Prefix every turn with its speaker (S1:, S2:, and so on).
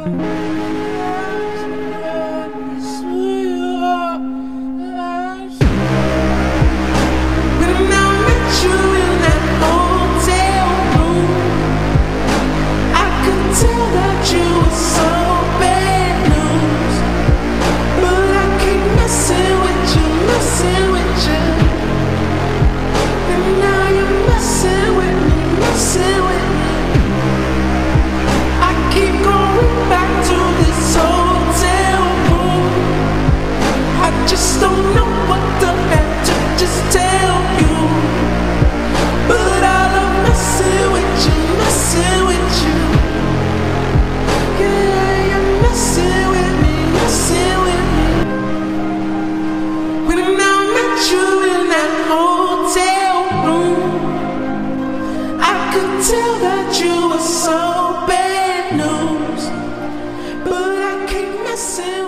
S1: Just don't know what the heck to just tell you, but I love messing with you, messing with you. Yeah, you're messing with me, messing with me. When I met you in that hotel room, I could tell that you were so bad news, but I keep messing